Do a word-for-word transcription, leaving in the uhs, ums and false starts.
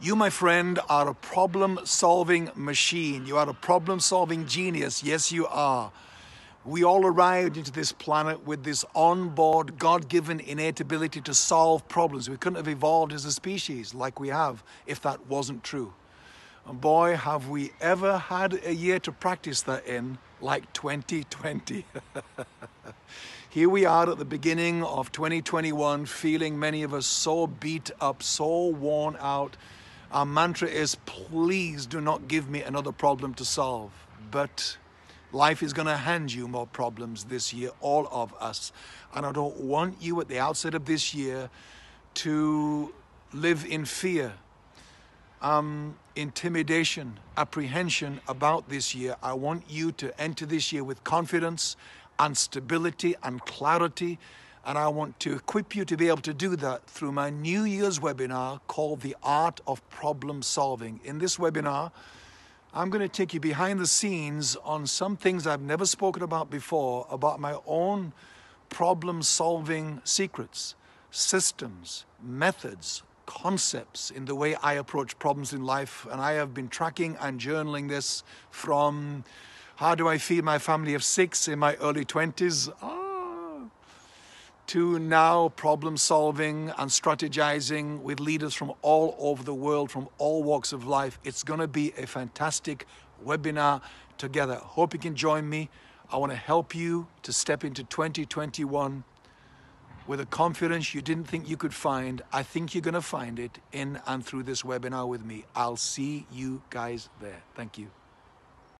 You, my friend, are a problem-solving machine. You are a problem-solving genius. Yes, you are. We all arrived into this planet with this onboard, God-given innate ability to solve problems. We couldn't have evolved as a species like we have if that wasn't true. And boy, have we ever had a year to practice that in, like twenty twenty. Here we are at the beginning of twenty twenty-one, feeling many of us so beat up, so worn out. Our mantra is, please do not give me another problem to solve. But life is going to hand you more problems this year, all of us. And I don't want you at the outset of this year to live in fear, um, intimidation, apprehension about this year. I want you to enter this year with confidence and stability and clarity. And I want to equip you to be able to do that through my New Year's webinar called The Art of Problem Solving. In this webinar, I'm going to take you behind the scenes on some things I've never spoken about before, about my own problem-solving secrets, systems, methods, concepts in the way I approach problems in life. And I have been tracking and journaling this from how do I feed my family of six in my early twenties, ah, to now problem solving and strategizing with leaders from all over the world, from all walks of life. It's going to be a fantastic webinar together. Hope you can join me. I want to help you to step into twenty twenty-one with a confidence you didn't think you could find. I think you're going to find it in and through this webinar with me. I'll see you guys there. Thank you.